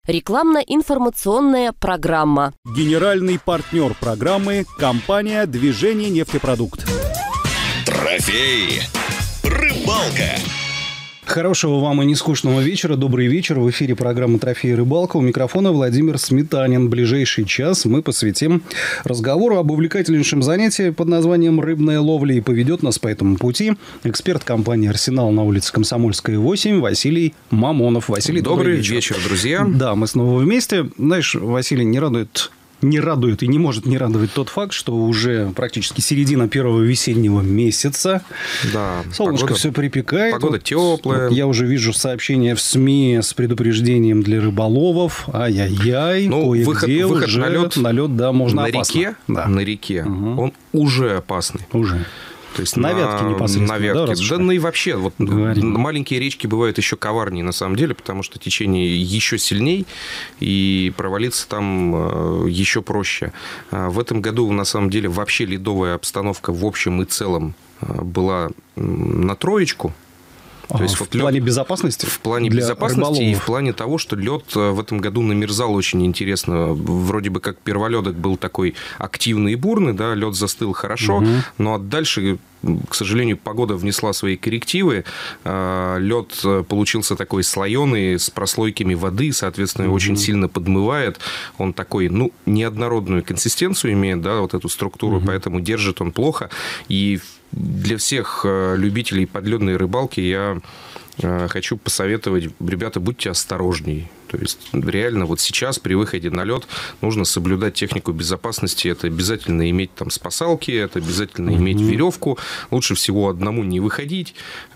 Рекламно-информационная программа. Генеральный партнер программы – компания «Движение нефтепродукт». Трофей «Рыбалка». Хорошего вам и нескучного вечера. Добрый вечер. В эфире программа «Трофей Рыбалка». У микрофона Владимир Сметанин. Ближайший час мы посвятим разговору об увлекательнейшем занятии под названием «Рыбная ловля». И поведет нас по этому пути эксперт компании «Арсенал» на улице Комсомольская, 8 Василий Мамонов. Василий, добрый вечер, друзья. Да, мы снова вместе. Знаешь, Василий, не радует и не может не радовать тот факт, что уже практически середина первого весеннего месяца. Да, солнышко все припекает. Погода теплая. Вот я уже вижу сообщения в СМИ с предупреждением для рыболовов. Ай-яй-яй. Кое-где выход уже на лед, да, можно на опасно. Реке, да. На реке. Угу. Он уже опасный. Уже. То есть на вятке непосредственно. На вятке. Да, ну и вообще, вот маленькие речки бывают еще коварнее на самом деле, потому что течение еще сильней, и провалиться там еще проще. В этом году, на самом деле, вообще ледовая обстановка в общем и целом была на троечку. То есть в плане безопасности? В плане безопасности и в плане того, что лед в этом году намерзал очень интересно. Вроде бы как перволедок был такой активный и бурный, да, лед застыл хорошо, но дальше, к сожалению, погода внесла свои коррективы. Лед получился такой слоеный, с прослойками воды, соответственно, очень сильно подмывает. Он такой, неоднородную консистенцию имеет, да, вот эту структуру, поэтому держит он плохо. И для всех любителей подледной рыбалки я хочу посоветовать, ребята, будьте осторожней. То есть, реально, вот сейчас при выходе на лед нужно соблюдать технику безопасности. Это обязательно иметь там спасалки, это обязательно иметь веревку. Лучше всего одному не выходить.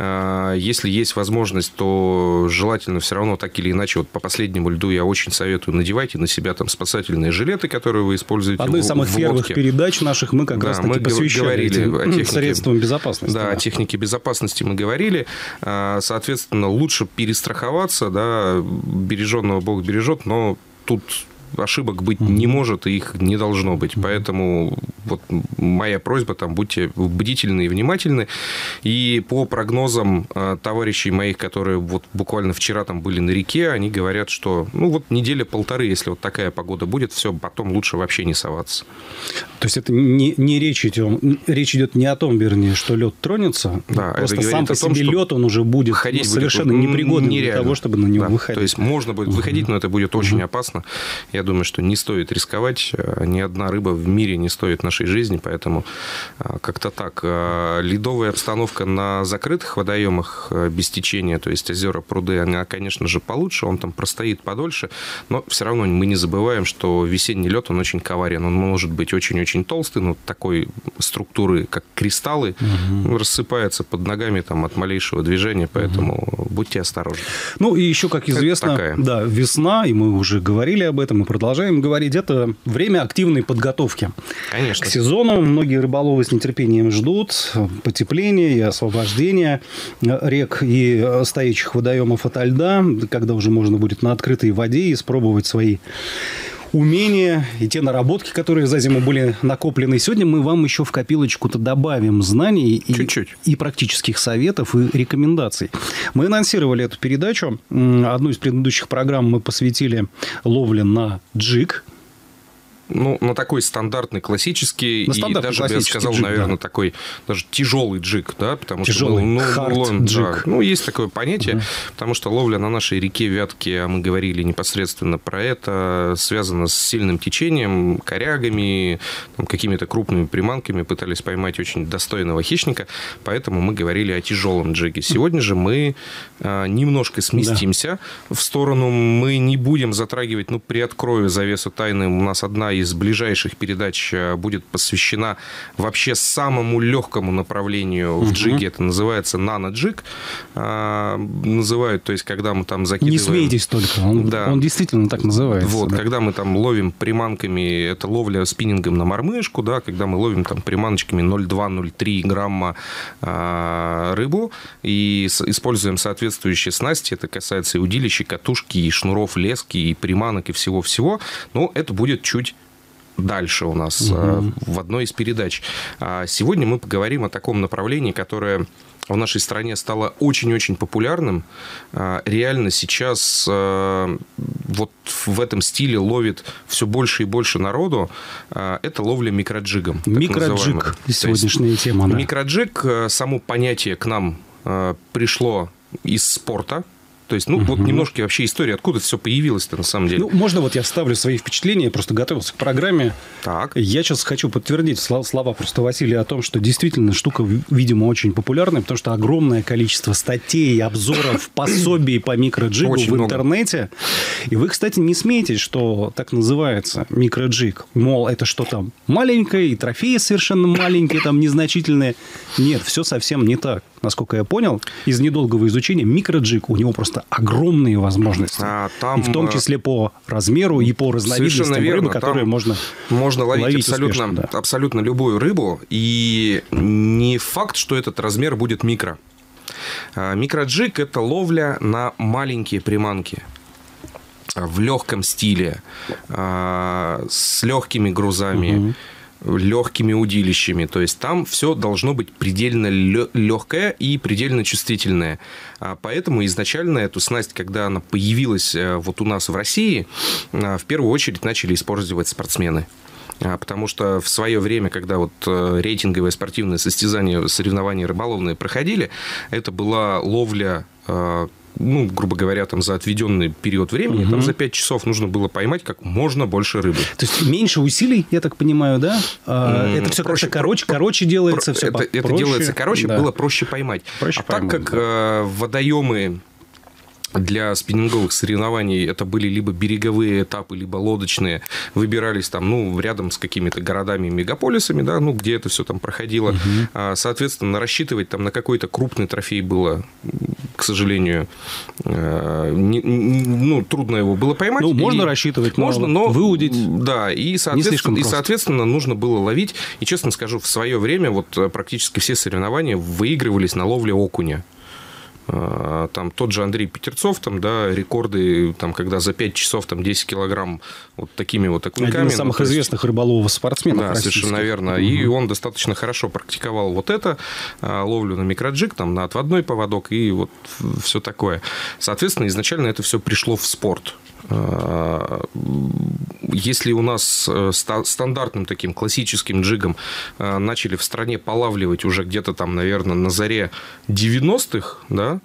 Если есть возможность, то желательно все равно так или иначе. Вот по последнему льду я очень советую, надевайте на себя там спасательные жилеты, которые вы используете. Одной из самых первых передач наших мы как раз таки посвящали этим средствам безопасности. Да, о технике безопасности мы говорили. Соответственно, лучше перестраховаться, да, береженного Бог бережет, но тут ошибок быть не может, и их не должно быть. Поэтому вот моя просьба, там, будьте бдительны и внимательны. И по прогнозам товарищей моих, которые вот буквально вчера там были на реке, они говорят, что неделя-полторы, если вот такая погода будет, все, потом лучше вообще не соваться. То есть это не речь идет не о том, вернее, что лед тронется, да, просто сам по себе лед, он уже будет совершенно непригодным для того, чтобы на него выходить. То есть можно будет выходить, но это будет очень опасно. Я думаю, что не стоит рисковать. Ни одна рыба в мире не стоит нашей жизни, поэтому как-то так. Ледовая обстановка на закрытых водоемах без течения, то есть озера, пруды, она, конечно же, получше, он там простоит подольше, но все равно мы не забываем, что весенний лед, он очень коварен. Он может быть очень-очень толстый, но такой структуры, как кристаллы, рассыпается под ногами там, от малейшего движения, поэтому будьте осторожны. Ну, и еще, как известно, да, весна, и мы уже говорили об этом, и продолжаем говорить, это время активной подготовки. Конечно. К сезону. Многие рыболовы с нетерпением ждут потепления и освобождения рек и стоячих водоемов ото льда, когда уже можно будет на открытой воде испробовать свои умения и те наработки, которые за зиму были накоплены. Сегодня мы вам еще в копилочку-то добавим знаний и практических советов и рекомендаций. Мы анонсировали эту передачу. Одну из предыдущих программ мы посвятили ловле на джиг. На такой стандартный, классический, и даже, я сказал, джиг, наверное, такой даже тяжелый джиг, да, потому тяжелый, что джиг. Да, есть такое понятие, потому что ловля на нашей реке Вятке, а мы говорили непосредственно про это, связана с сильным течением, корягами, какими-то крупными приманками, пытались поймать очень достойного хищника, поэтому мы говорили о тяжелом джиге. Сегодня же мы немножко сместимся в сторону, мы не будем затрагивать, приоткрою завесу тайны, у нас одна из ближайших передач будет посвящена вообще самому легкому направлению в джиге. Это называется нано-джиг. Называют, то есть, когда мы там закидываем... Не смейтесь только, он действительно так называется. Вот, да. Когда мы там ловим приманками, это ловля спиннингом на мормышку, да, когда мы ловим там приманочками 0,2-0,3 грамма рыбу и используем соответствующие снасти, это касается и удилища, и катушки, и шнуров, лески, и приманок, и всего-всего, это будет чуть дальше у нас в одной из передач. Сегодня мы поговорим о таком направлении, которое в нашей стране стало очень-очень популярным. Реально сейчас вот в этом стиле ловит все больше и больше народу. Это ловля микроджигом. Микроджиг – сегодняшняя тема. Да. Микроджиг, само понятие к нам пришло из спорта. То есть, вот немножко вообще история, откуда это все появилось-то на самом деле. Можно вот я вставлю свои впечатления, я просто готовился к программе. Так. Я сейчас хочу подтвердить слова просто Василия о том, что действительно штука, видимо, очень популярная, потому что огромное количество статей, обзоров, пособий по микроджигу в интернете. И вы, кстати, не смейтесь, что так называется микроджиг. Мол, это что там маленькое, и трофеи совершенно маленькие, там незначительные. Нет, все совсем не так. Насколько я понял, из недолгого изучения микроджиг, у него просто огромные возможности. Там, и в том числе по размеру и по разновидностям рыбы, которые можно ловить успешно, абсолютно любую рыбу. И не факт, что этот размер будет микро. Микроджиг – это ловля на маленькие приманки. В легком стиле, с легкими грузами, легкими удилищами. То есть, там все должно быть предельно легкое и предельно чувствительное. Поэтому изначально эту снасть, когда она появилась вот у нас в России, в первую очередь начали использовать спортсмены. Потому что в свое время, когда вот рейтинговые спортивные соревнования рыболовные проходили, это была ловля... грубо говоря, там за отведенный период времени, там за 5 часов нужно было поймать как можно больше рыбы. То есть, меньше усилий, я так понимаю, да? Это все проще, короче делается. Это делается короче, было проще поймать. Так как водоемы для спиннинговых соревнований это были либо береговые этапы, либо лодочные, выбирались там, рядом с какими-то городами и мегаполисами, да, где это все там проходило. Соответственно, рассчитывать там на какой-то крупный трофей было, к сожалению, трудно его было поймать. Можно рассчитывать, но выудить. Да, и соответственно, нужно было ловить. И, честно скажу, в свое время вот практически все соревнования выигрывались на ловле окуня. Там тот же Андрей Петерцов, там, да, рекорды, там, когда за 5 часов там, 10 килограмм вот такими вот окуньками. Один из самых известных рыболовов-спортсменов. Да, совершенно верно. И он достаточно хорошо практиковал вот это, ловлю на микроджиг, там, на отводной поводок и вот все такое. Соответственно, изначально это все пришло в спорт. Если у нас стандартным таким классическим джигом начали в стране полавливать уже где-то там, наверное, на заре 90-х, да,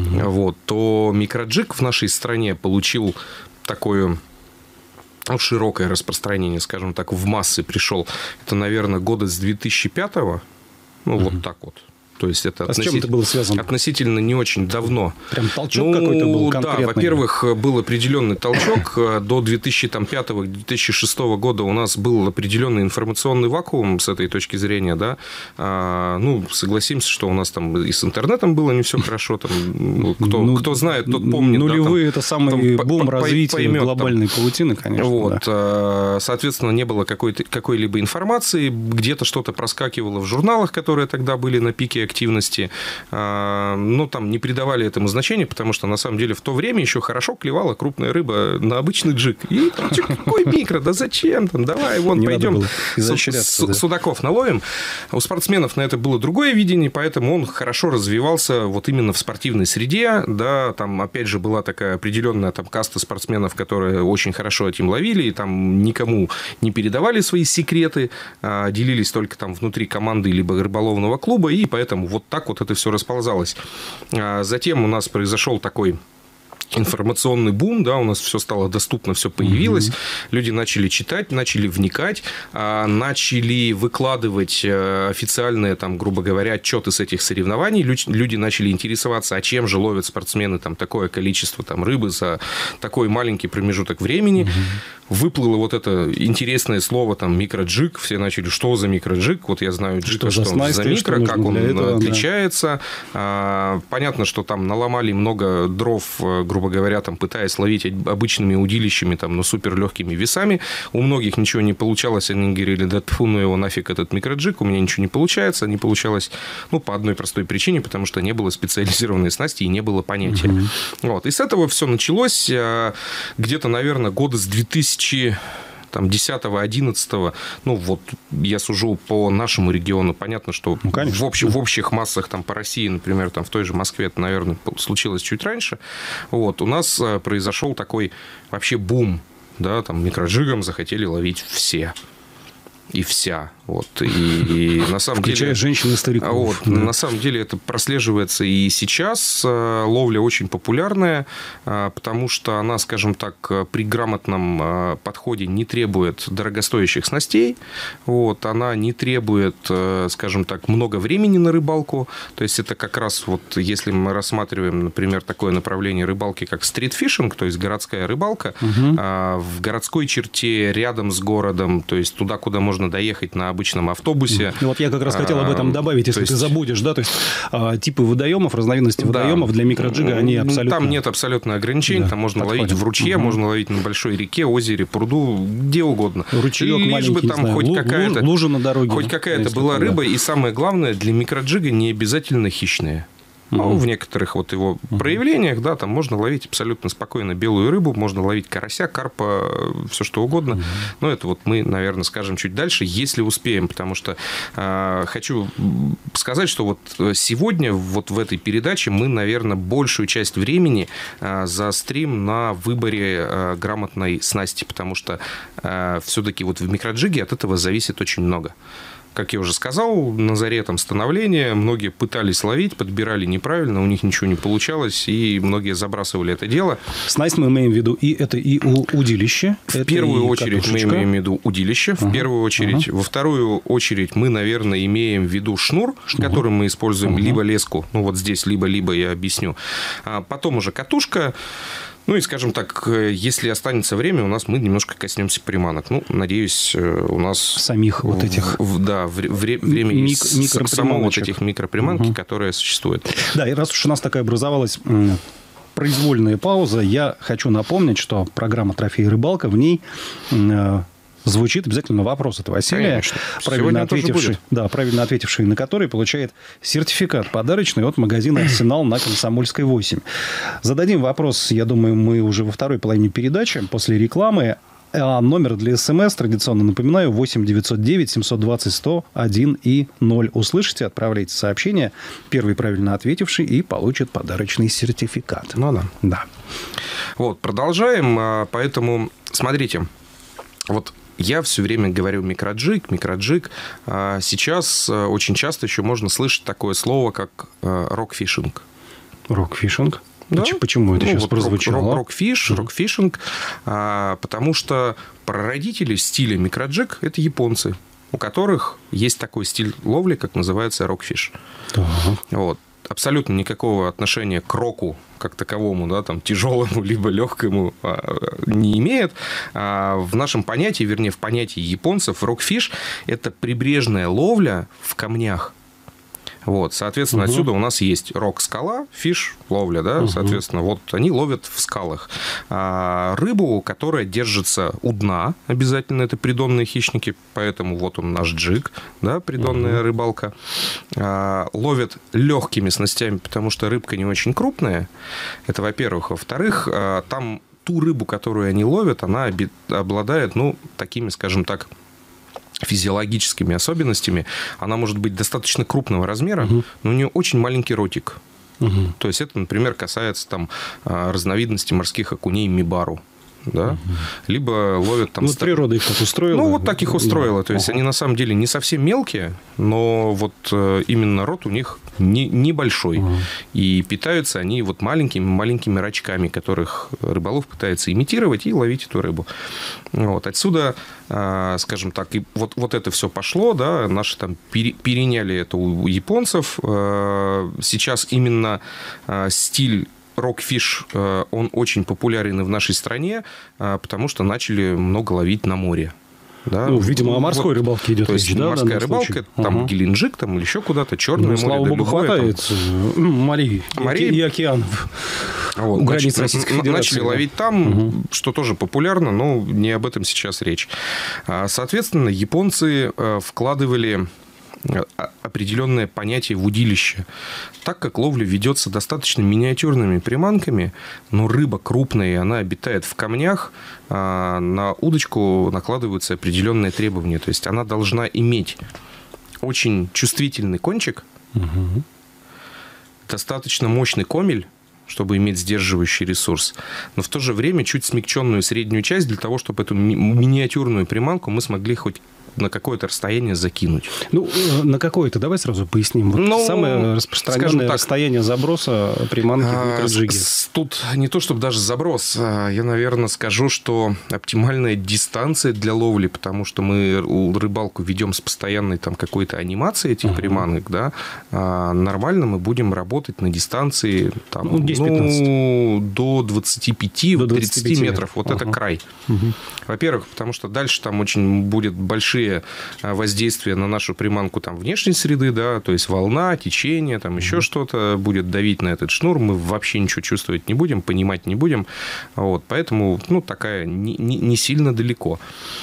то микроджиг в нашей стране получил такое широкое распространение, скажем так, в массы пришел. Это, наверное, года с 2005-го, вот так вот. То есть, это с чем это было связано? Относительно не очень давно. Прям толчок какой-то был конкретный? Да, во-первых, был определенный толчок. До 2005-2006 года у нас был определенный информационный вакуум с этой точки зрения. Да? Согласимся, что у нас там и с интернетом было не все хорошо. Там, кто знает, тот помнит. Нулевые – это самый бум развития глобальной паутины, конечно. Вот, соответственно, не было какой-либо информации. Где-то что-то проскакивало в журналах, которые тогда были на пике активности, там не придавали этому значения, потому что, на самом деле, в то время еще хорошо клевала крупная рыба на обычный джиг. И там, какой микро, да зачем? Там, давай, пойдем судаков наловим. У спортсменов на это было другое видение, поэтому он хорошо развивался вот именно в спортивной среде. Да, там, опять же, была такая определенная там каста спортсменов, которые очень хорошо этим ловили, и там никому не передавали свои секреты, делились только там внутри команды либо рыболовного клуба, и поэтому вот так вот это все расползалось. Затем у нас произошел такой информационный бум, да, у нас все стало доступно, все появилось, люди начали читать, начали вникать, начали выкладывать официальные, там, грубо говоря, отчеты с этих соревнований, люди начали интересоваться, а чем же ловят спортсмены там такое количество там рыбы за такой маленький промежуток времени. Выплыло вот это интересное слово там микроджиг, все начали, что за микроджиг, вот я знаю джиг, что он за микро, как он отличается. Да. Понятно, что там наломали много дров, грубо говоря, там, пытаясь ловить обычными удилищами, там, но суперлегкими весами. У многих ничего не получалось, они говорили, да тьфу, ну его нафиг этот микроджиг, у меня ничего не получается. Не получалось, по одной простой причине, потому что не было специализированной снасти и не было понятия. Вот. И с этого все началось где-то, наверное, года с 2000... там 10, 11, ну, вот я сужу по нашему региону, понятно, что в общих массах там по России, например, там в той же Москве это, наверное, случилось чуть раньше, вот, у нас произошел такой вообще бум, да, там микроджигом захотели ловить все. И вся. Вот. И на самом включая деле, женщин и стариков. Вот, да. На самом деле это прослеживается и сейчас. Ловля очень популярная, потому что она, скажем так, при грамотном подходе не требует дорогостоящих снастей. Вот, она не требует, скажем так, много времени на рыбалку. То есть это как раз вот, если мы рассматриваем, например, такое направление рыбалки, как стритфишинг, то есть городская рыбалка, в городской черте, рядом с городом, то есть туда, куда можно доехать на обычном автобусе. И вот я как раз хотел об этом добавить, если ты забудешь, да, то есть типы водоемов, разновидности водоемов для микроджига, они абсолютно... Там нет абсолютно ограничений, там можно ловить в ручье, можно ловить на большой реке, озере, пруду, где угодно. Ручеек маленький, бы там хоть какая-то лужа на дороге. Хоть какая-то была рыба, и самое главное, для микроджига не обязательно хищные. Ну, в некоторых вот его проявлениях, да, там можно ловить абсолютно спокойно белую рыбу, можно ловить карася, карпа, все что угодно. Но это вот мы, наверное, скажем чуть дальше, если успеем, потому что хочу сказать, что вот сегодня вот в этой передаче мы, наверное, большую часть времени заострим на выборе грамотной снасти, потому что все-таки вот в микроджиге от этого зависит очень много. Как я уже сказал, на заре там становления многие пытались ловить, подбирали неправильно, у них ничего не получалось, и многие забрасывали это дело. Снасть мы имеем в виду, и это и удилище. В первую очередь мы имеем в виду удилище, в первую очередь. Во вторую очередь мы, наверное, имеем в виду шнур, который мы используем, либо леску, ну вот здесь либо-либо я объясню. А потом уже катушка. Ну и, скажем так, если останется время, у нас мы немножко коснемся приманок. Ну, надеюсь, у нас... Самих вот этих... Да, время есть само вот этих микроприманки, которые существуют. Да, и раз уж у нас такая образовалась произвольная пауза, я хочу напомнить, что программа «Трофей рыбалка», в ней... звучит обязательно вопрос от Василия, правильно ответивший на который получает сертификат подарочный от магазина «Арсенал» на Комсомольской 8. Зададим вопрос, я думаю, мы уже во второй половине передачи, после рекламы. А номер для СМС, традиционно напоминаю, 8 909 720 101 и 0. Услышите, отправляйте сообщение. Первый правильно ответивший и получит подарочный сертификат. Ну да. Да. Вот, продолжаем. Поэтому, смотрите, вот я все время говорю микроджиг. Сейчас очень часто еще можно слышать такое слово, как рокфишинг. Рокфишинг? Да? Почему это сейчас прозвучало? Рокфишинг, потому что прародители стиля микроджиг – это японцы, у которых есть такой стиль ловли, как называется рокфиш. Вот. Абсолютно никакого отношения к року как таковому, да, там, тяжелому либо легкому не имеет. В нашем понятии, вернее, в понятии японцев, рокфиш – это прибрежная ловля в камнях. Вот, соответственно, отсюда у нас есть рок-скала, фиш, ловля, да, соответственно, вот они ловят в скалах. Рыбу, которая держится у дна, обязательно это придонные хищники, поэтому вот он наш джиг, да, придонная рыбалка. Ловят легкими снастями, потому что рыбка не очень крупная, это во-первых. Во-вторых, там ту рыбу, которую они ловят, она обладает, ну, такими, скажем так, физиологическими особенностями. Она может быть достаточно крупного размера, но у нее очень маленький ротик. То есть это, например, касается там разновидности морских окуней мибару. Да? Либо ловят там... Ну, природа их так устроила. Ну, вот так их устроила. То есть они на самом деле не совсем мелкие, но вот именно рот у них небольшой. И питаются они вот маленькими рачками, которых рыболов пытается имитировать и ловить эту рыбу. Вот. Отсюда, скажем так, и вот это все пошло, да, наши там переняли это у японцев. Сейчас именно стиль рокфиш, он очень популярен и в нашей стране, потому что начали много ловить на море. Да? Ну, видимо, о морской рыбалке идет речь, да? Морская рыбалка, там Геленджик, там или еще куда-то, Черное море. Слава богу, хватает морей и океанов. Вот, начали ловить там, что тоже популярно, но не об этом сейчас речь. Соответственно, японцы вкладывали определенное понятие в удилище. Так как ловля ведется достаточно миниатюрными приманками, но рыба крупная, и она обитает в камнях, на удочку накладываются определенные требования. То есть она должна иметь очень чувствительный кончик, достаточно мощный комель, чтобы иметь сдерживающий ресурс, но в то же время чуть смягченную среднюю часть для того, чтобы эту миниатюрную приманку мы смогли хоть на какое-то расстояние закинуть. Ну, на какое-то, давай сразу поясним. Вот самое распространенное расстояние заброса приманки в микроджиге. Тут не то, чтобы даже заброс. Я, наверное, скажу, что оптимальная дистанция для ловли, потому что мы рыбалку ведем с постоянной там какой-то анимацией этих приманок, да, нормально мы будем работать на дистанции там, 10-15. До 25-30 метров. Вот это край. Во-первых, потому что дальше там очень будет большие воздействия на нашу приманку там, внешней среды, да, то есть волна, течение, там еще что-то будет давить на этот шнур, мы вообще ничего чувствовать не будем, понимать не будем. Вот, поэтому, такая не сильно далеко.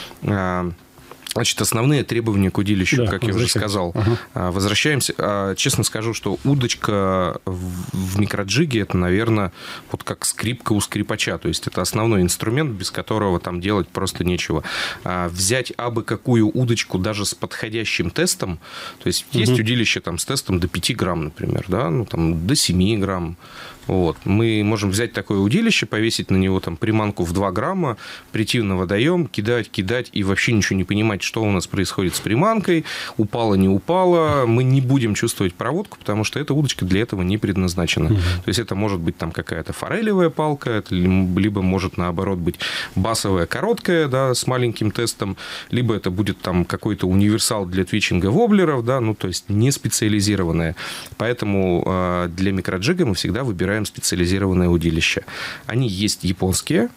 Значит, основные требования к удилищу, да, как я уже сказал. Возвращаемся. Честно скажу, что удочка в микроджиге – это, наверное, вот как скрипка у скрипача. То есть, это основной инструмент, без которого там делать просто нечего. Взять абы какую удочку даже с подходящим тестом. То есть, есть удилище там, с тестом до 5 грамм, например, да? Там, до 7 грамм. Вот. Мы можем взять такое удилище, повесить на него там, приманку в 2 грамма, прийти на водоем, кидать и вообще ничего не понимать, что у нас происходит с приманкой, упала, не упала. Мы не будем чувствовать проводку, потому что эта удочка для этого не предназначена. То есть, это может быть там какая-то форелевая палка, это либо может, наоборот, быть басовая короткая, да, с маленьким тестом, либо это будет там какой-то универсал для твичинга воблеров, да, то есть, не специализированная. Поэтому для микроджига мы всегда выбираем специализированное удилище. Они есть японские,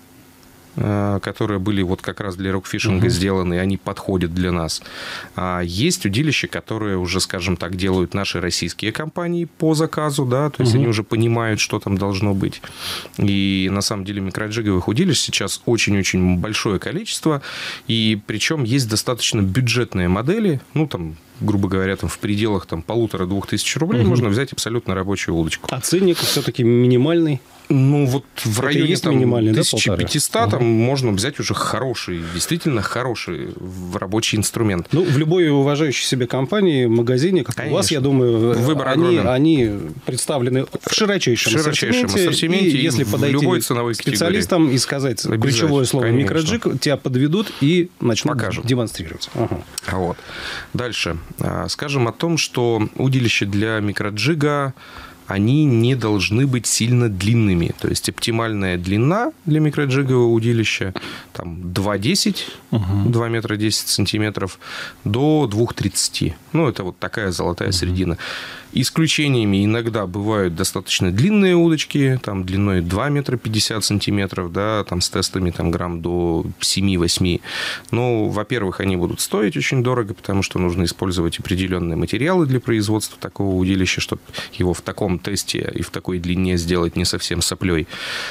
которые были вот как раз для рокфишинга сделаны, и они подходят для нас. Есть удилища, которые уже, скажем так, делают наши российские компании по заказу, да, то есть они уже понимают, что там должно быть. И на самом деле микроджиговых удилищ сейчас очень-очень большое количество, и причем есть достаточно бюджетные модели, там, грубо говоря, там, в пределах там, 1500-2000 тысяч рублей можно взять абсолютно рабочую удочку. А ценник все-таки минимальный? Вот в районе там, 1500 да, там можно взять уже хороший, действительно хороший рабочий инструмент. В любой уважающей себя компании, магазине, как у вас, я думаю, они представлены в широчайшем ассортименте. И если подойти любой ценовой специалистам категории и сказать ключевое слово микроджиг, тебя подведут и начнут демонстрировать. Вот. Дальше. Скажем о том, что удилища для микроджига они не должны быть сильно длинными. То есть, оптимальная длина для микроджигового удилища там 2,10, 2 метра 10 сантиметров, до 2,30. Это вот такая золотая середина. Исключениями иногда бывают достаточно длинные удочки, там длиной 2 метра 50 сантиметров, да, там с тестами там, грамм до 7-8. Во-первых, они будут стоить очень дорого, потому что нужно использовать определенные материалы для производства такого удилища, чтобы его в таком тесте и в такой длине сделать не совсем соплей.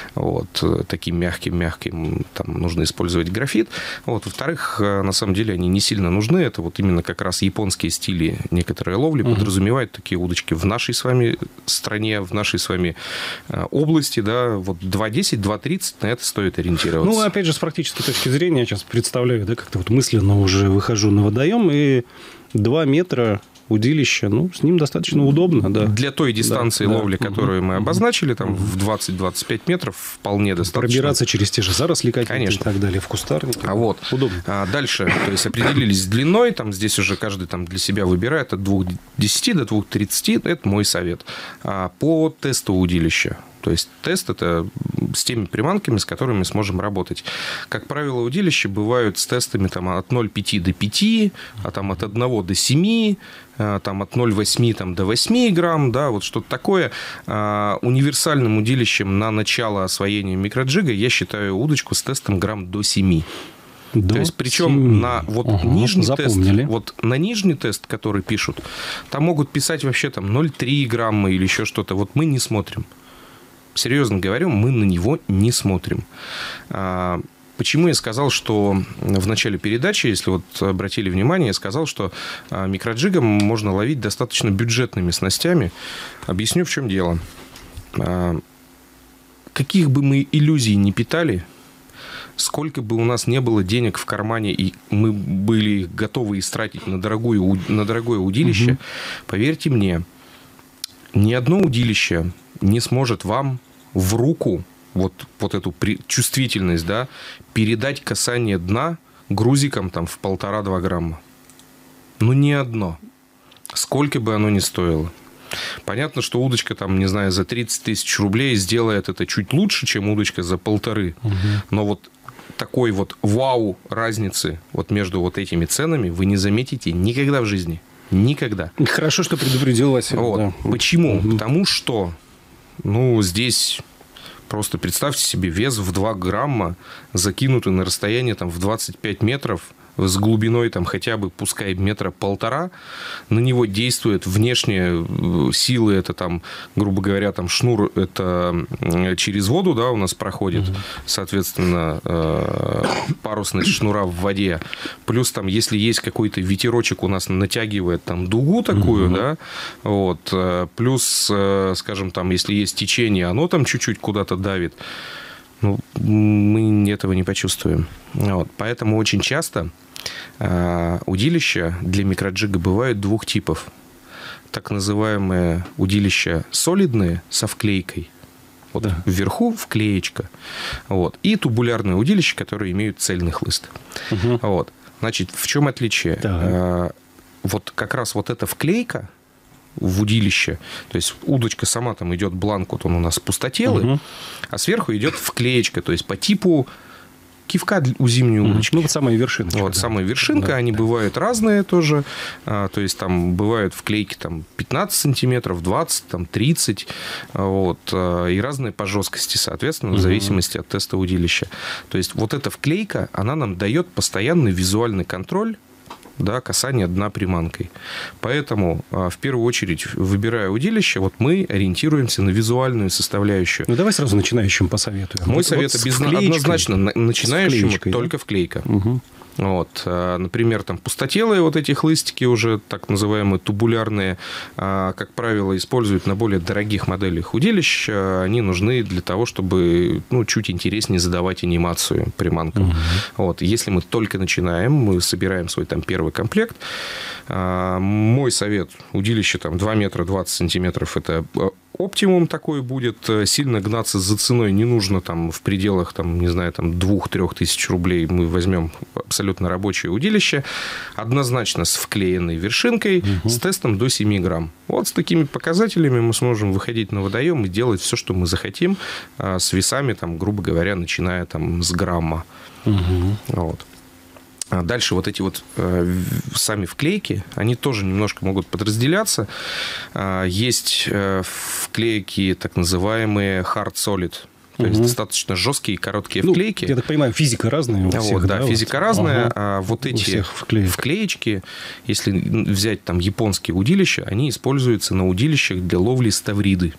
Таким мягким, там нужно использовать графит. Во-вторых, на самом деле они не сильно нужны. Это вот именно как раз японские стили некоторой ловли подразумевают такие удочки в нашей с вами стране, в нашей с вами области, да, 2.10, 2.30, на это стоит ориентироваться. Опять же, с практической точки зрения, я сейчас представляю, да, как-то мысленно уже выхожу на водоем, и 2 метра удилище, с ним достаточно удобно. Да. Для той дистанции ловли, которую мы обозначили, там в 20-25 метров вполне достаточно. Пробираться через те же заросли какие-то и так далее, в кустарнике. Удобно. Дальше, то есть, определились с длиной, там здесь уже каждый там для себя выбирает от 2.10 до 2.30, это мой совет. По тесту удилища. То есть, тест – это с теми приманками, с которыми мы сможем работать. Как правило, удилища бывают с тестами там, от 0,5 до 5, а там, от 1 до 7, там, от 0,8 там, до 8 грамм, да, вот что-то такое. Универсальным удилищем на начало освоения микроджига я считаю удочку с тестом грамм до 7. То есть, причем на нижний тест, на нижний тест, который пишут, там могут писать вообще там 0,3 грамма или еще что-то. Мы не смотрим. Серьезно говорю, мы на него не смотрим. Почему я сказал, что в начале передачи, если вот обратили внимание, я сказал, что микроджигом можно ловить достаточно бюджетными снастями. Объясню, в чем дело. Каких бы мы иллюзий не питали, сколько бы у нас не было денег в кармане, и мы были готовы истратить на дорогое удилище, поверьте мне, ни одно удилище не сможет вам в руку вот эту чувствительность, да, передать касание дна грузиком там, в 1,5-2 грамма. Ну, ни одно. Сколько бы оно ни стоило. Понятно, что удочка, там, не знаю, за 30 тысяч рублей сделает это чуть лучше, чем удочка за 1,5. Но вот такой вот вау разницы вот между вот этими ценами вы не заметите никогда в жизни. Никогда. Хорошо, что предупредил Василий. Вот. Да. Почему? Потому что, здесь просто представьте себе вес в 2 грамма, закинутый на расстояние там, в 25 метров, с глубиной там, хотя бы, пускай 1,5 метра, на него действуют внешние силы, это там, грубо говоря, там шнур, это через воду, да, у нас проходит, соответственно, парусность шнура в воде, плюс там, если есть какой-то ветерочек, у нас натягивает там дугу такую, да, вот, плюс, скажем, там, если есть течение, оно там чуть-чуть куда-то давит, мы этого не почувствуем. Вот. Поэтому очень часто удилища для микроджига бывают 2 типов. Так называемые удилища солидные со вклейкой. Вот да. Вверху вклеечка. Вот. И тубулярные удилища, которые имеют цельный хлыст. Вот. Значит, в чем отличие? Вот как раз вот эта вклейка в удилище, то есть удочка сама там идет бланк, вот он у нас пустотелый, а сверху идет вклеечка, то есть по типу кивка у зимней удочки. Вот самая вершинка. Вот самая вершинка, они бывают разные тоже, то есть там бывают вклейки там 15 сантиметров, 20, там 30, вот, и разные по жесткости, соответственно, в зависимости от теста удилища. То есть вот эта вклейка, она нам дает постоянный визуальный контроль, да, касание дна приманкой. Поэтому, в первую очередь, выбирая удилище, вот мы ориентируемся на визуальную составляющую. Давай сразу начинающим посоветуем. Мой совет однозначно начинающему только вклейка. Вот. Например, там пустотелые вот эти хлыстики уже, так называемые тубулярные, как правило, используют на более дорогих моделях удилищ. Они нужны для того, чтобы чуть интереснее задавать анимацию приманкам. Вот. Если мы только начинаем, мы собираем свой там первый комплект. Мой совет: удилище там 2 метра 20 сантиметров – это оптимум такой будет. Сильно гнаться за ценой не нужно там в пределах, там, не знаю, там 2-3 тысяч рублей мы возьмем абсолютно рабочее удилище. Однозначно с вклеенной вершинкой, с тестом до 7 грамм. Вот с такими показателями мы сможем выходить на водоем и делать все, что мы захотим, с весами, там, грубо говоря, начиная там с грамма. Вот. Дальше вот эти вот сами вклейки, они тоже немножко могут подразделяться. Есть вклейки, так называемые hard solid. То есть достаточно жесткие и короткие вклейки. Я так понимаю, физика разная у всех, да, физика разная. А вот эти вклеечки, если взять там японские удилища, они используются на удилищах для ловли ставриды.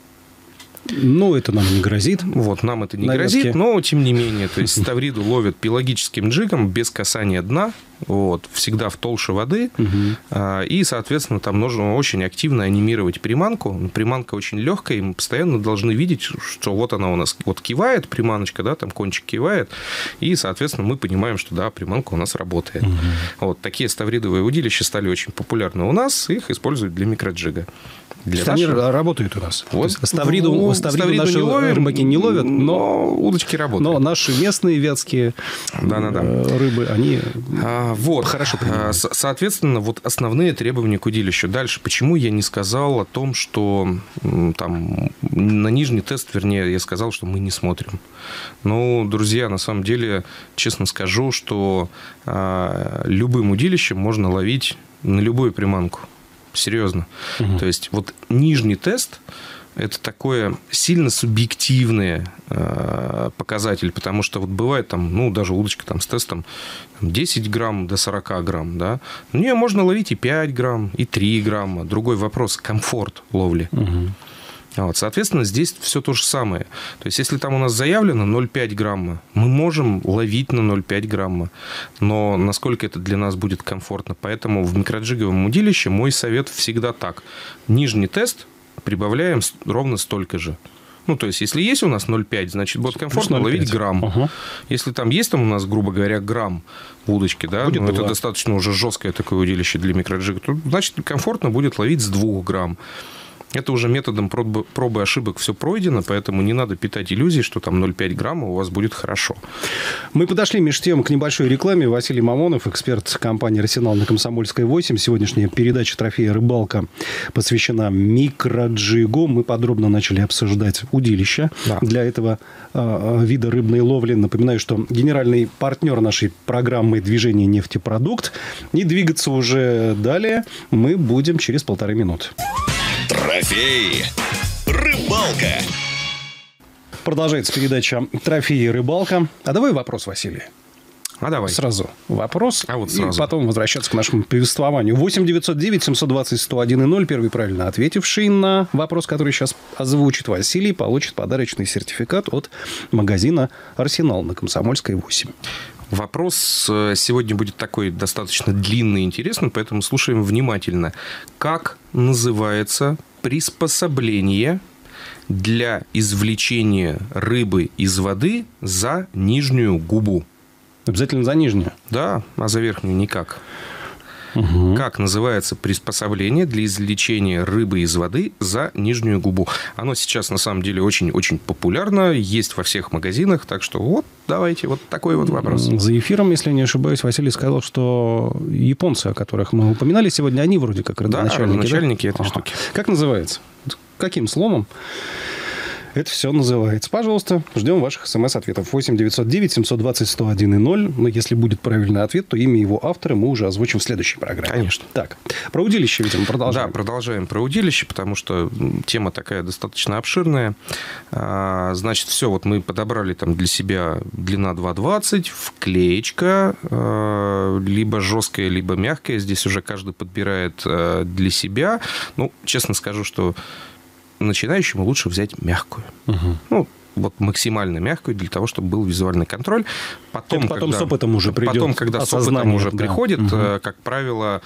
Это нам не грозит. Вот, нам это не грозит, но тем не менее. То есть ставриду ловят пелагическим джигом без касания дна. Вот, всегда в толще воды. И, соответственно, там нужно очень активно анимировать приманку. Приманка очень легкая, и мы постоянно должны видеть, что вот она у нас вот кивает, приманочка, да, там кончик кивает. И, соответственно, мы понимаем, что да, приманка у нас работает. Вот, такие ставридовые удилища стали очень популярны у нас. Их используют для микроджига. Они работают у нас. Вот. Ставриду наши рыбаки не ловят, но удочки работают. Но наши местные вятские рыбы, они хорошо понимают. Соответственно, вот основные требования к удилищу. Дальше, почему я не сказал о том, что там на нижний тест, вернее, я сказал, что мы не смотрим. Друзья, на самом деле, честно скажу, что любым удилищем можно ловить на любую приманку. Серьезно. То есть, вот нижний тест – это такое сильно субъективный показатель, потому что вот бывает там, даже удочка там с тестом 10 грамм до 40 грамм, да. На нее можно ловить и 5 грамм, и 3 грамма. Другой вопрос – комфорт ловли. Вот, соответственно, здесь все то же самое. То есть, если там у нас заявлено 0,5 грамма, мы можем ловить на 0,5 грамма. Но насколько это для нас будет комфортно. Поэтому в микроджиговом удилище мой совет всегда так. Нижний тест прибавляем ровно столько же. Ну, то есть, если есть у нас 0,5, значит, будет комфортно ловить грамм. Ага. Если там есть у нас, грубо говоря, грамм в удочке, да, ну, это достаточно уже жесткое такое удилище для микроджига, то, значит, комфортно будет ловить с 2 грамм. Это уже методом пробы ошибок все пройдено, поэтому не надо питать иллюзий, что там 0,5 грамма у вас будет хорошо. Мы подошли между тем к небольшой рекламе. Василий Мамонов, эксперт компании «Арсенал» на Комсомольской 8. Сегодняшняя передача «Трофея рыбалка» посвящена микроджигу. Мы подробно начали обсуждать удилища для этого вида рыбной ловли. Напоминаю, что генеральный партнер нашей программы «Движение нефтепродукт». И двигаться уже далее мы будем через 1,5 минуты. Трофей рыбалка. Продолжается передача «Трофеи рыбалка». А давай вопрос, Василий. А давай. Сразу вопрос. А вот сразу. И потом возвращаться к нашему повествованию. 8 909 720 101 0. Первый правильно ответивший на вопрос, который сейчас озвучит Василий, получит подарочный сертификат от магазина «Арсенал» на Комсомольской 8. Вопрос сегодня будет такой достаточно длинный и интересный, поэтому слушаем внимательно. Как называется приспособление для извлечения рыбы из воды за нижнюю губу? Обязательно за нижнюю? Да, а за верхнюю никак. Угу. Как называется приспособление для извлечения рыбы из воды за нижнюю губу? Оно сейчас, на самом деле, очень-очень популярно, есть во всех магазинах, так что вот, давайте, вот такой вот вопрос. За эфиром, если не ошибаюсь, Василий сказал, что японцы, о которых мы упоминали сегодня, они вроде как родоначальники. Да, родоначальники этой штуки. Как называется? Каким словом? Это все называется. Пожалуйста, ждем ваших смс-ответов. 8 909 720 101 0. Но если будет правильный ответ, то имя его автора мы уже озвучим в следующей программе. Конечно. Так, про удилище, видимо, продолжаем. Да, продолжаем про удилище, потому что тема такая достаточно обширная. Значит, все, вот мы подобрали там для себя длина 2,20, вклеечка, либо жесткая, либо мягкая. Здесь уже каждый подбирает для себя. Ну, честно скажу, что начинающему лучше взять мягкую. Угу. Ну, вот максимально мягкую, для того, чтобы был визуальный контроль. Потом с опытом уже придет. Потом, когда с опытом уже приходит, как правило,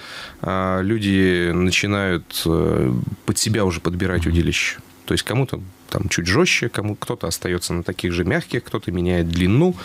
люди начинают под себя уже подбирать удилище. То есть, кому-то там чуть жестче, кто-то остается на таких же мягких, кто-то меняет длину.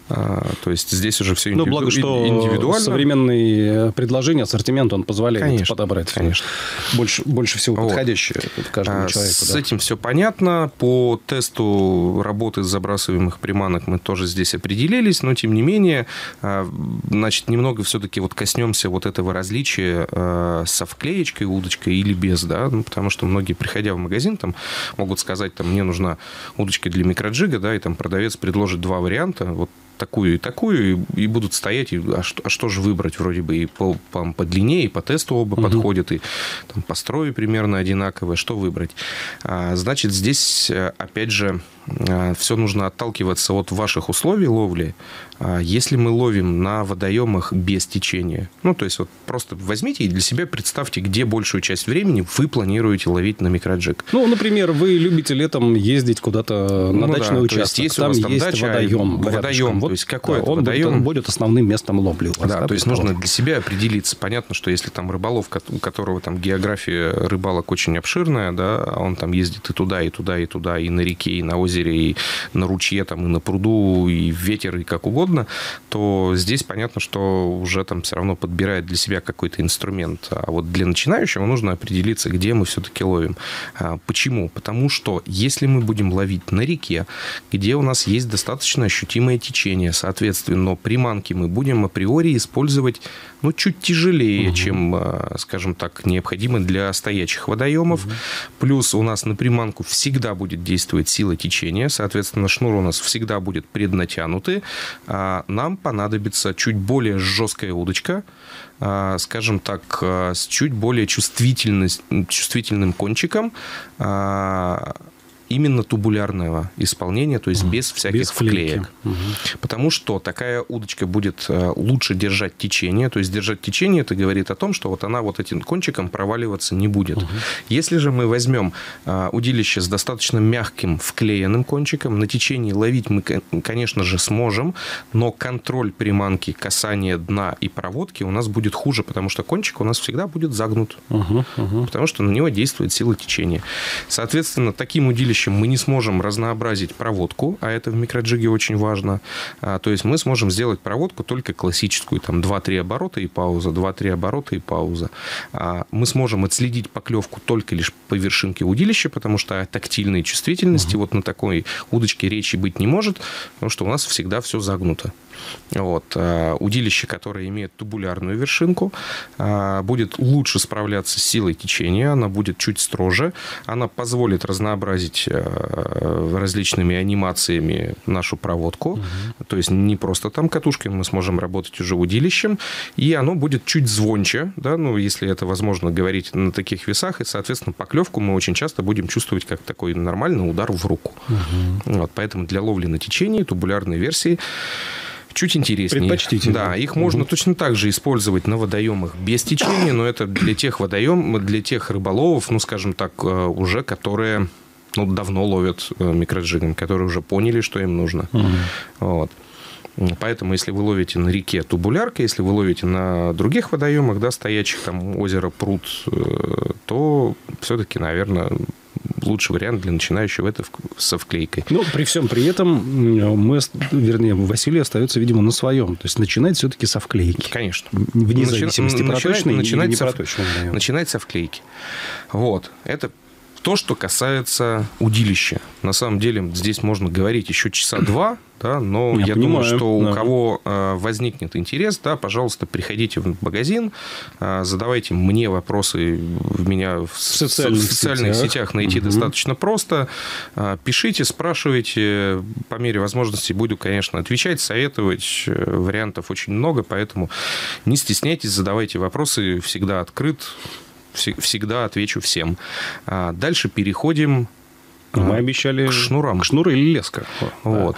То есть, здесь уже все благо, что индивидуально. Современные предложения, ассортимент, он позволяет конечно, подобрать. Конечно. Больше всего подходящее каждому человеку. С этим все понятно. По тесту работы с забрасываемых приманок мы тоже здесь определились, но, тем не менее, значит, немного все-таки вот коснемся вот этого различия со вклеечкой, удочкой или без, да, потому что многие, приходя в магазин, там могут сказать, там, мне нужна удочка для микроджига, да, и там продавец предложит 2 варианта, вот такую и такую, и будут стоять, а что же выбрать? Вроде бы и по длине, и по тесту оба подходят, и там, по строю примерно одинаковые. Что выбрать? Значит, здесь, опять же, все нужно отталкиваться от ваших условий ловли. Если мы ловим на водоемах без течения, ну, то есть, вот просто возьмите и для себя представьте, где большую часть времени вы планируете ловить на микроджиг. Ну, например, вы любите летом ездить куда-то на дачный участок. Есть там есть дача, водоем. Вот, то есть, какой водоем? Он будет основным местом ловли у вас. Да, то есть, нужно для себя определиться. Понятно, что если там рыболов, у которого там география рыбалок очень обширная, да, он там ездит и туда, и туда, и туда, и на реке, и на озере, и на ручье, там, и на пруду, и ветер, и как угодно, то здесь понятно, что уже там все равно подбирает для себя какой-то инструмент. А вот для начинающего нужно определиться, где мы все-таки ловим. Почему? Потому что если мы будем ловить на реке, где у нас есть достаточно ощутимое течение, соответственно, приманки мы будем априори использовать, ну, чуть тяжелее, чем, скажем так, необходимо для стоячих водоемов. Плюс у нас на приманку всегда будет действовать сила течения, соответственно, шнур у нас всегда будет преднатянутый. Нам понадобится чуть более жесткая удочка, скажем так, с чуть более чувствительным кончиком, именно тубулярного исполнения, то есть без всяких вклеек. Потому что такая удочка будет лучше держать течение. То есть держать течение, это говорит о том, что вот она вот этим кончиком проваливаться не будет. Если же мы возьмем удилище с достаточно мягким вклеенным кончиком, на течении ловить мы, конечно же, сможем, но контроль приманки, касание дна и проводки у нас будет хуже, потому что кончик у нас всегда будет загнут. Потому что на него действует сила течения. Соответственно, таким удилищем мы не сможем разнообразить проводку, а это в микроджиге очень важно. То есть мы сможем сделать проводку только классическую, там 2-3 оборота и пауза, 2-3 оборота и пауза. Мы сможем отследить поклевку только лишь по вершинке удилища, потому что о тактильной чувствительности вот на такой удочке речи быть не может, потому что у нас всегда все загнуто. Вот. Удилище, которое имеет тубулярную вершинку, будет лучше справляться с силой течения, она будет чуть строже, она позволит разнообразить различными анимациями нашу проводку, то есть не просто там катушкой мы сможем работать уже удилищем, и оно будет чуть звонче, да, ну, если это возможно говорить на таких весах, и, соответственно, поклевку мы очень часто будем чувствовать как такой нормальный удар в руку. Вот, поэтому для ловли на течении тубулярной версии чуть интереснее. Предпочтительно. Да, их можно точно так же использовать на водоемах без течения, но это для тех для тех рыболовов, ну, скажем так, уже которые давно ловят микроджигом, которые уже поняли, что им нужно. Вот. Поэтому, если вы ловите на реке тубулярка, если вы ловите на других водоемах, да, стоячих, там, озеро, пруд, то все-таки, наверное, лучший вариант для начинающего это со вклейкой. Ну, при всем при этом Василий остается, видимо, на своем. То есть, начинать все-таки со вклейки. Конечно. Вне зависимости, проточной или непроточной. Начинать со вклейки. Вот. Это то, что касается удилища. На самом деле, здесь можно говорить еще часа два, да, но я думаю, что у кого возникнет интерес, да, пожалуйста, приходите в магазин, задавайте мне вопросы. Меня в социальных сетях найти достаточно просто. Пишите, спрашивайте. По мере возможности буду, конечно, отвечать, советовать. Вариантов очень много, поэтому не стесняйтесь, задавайте вопросы. Всегда открыт. Всегда отвечу всем. Дальше переходим мы обещали к шнурам. К шнуру или леска. Вот.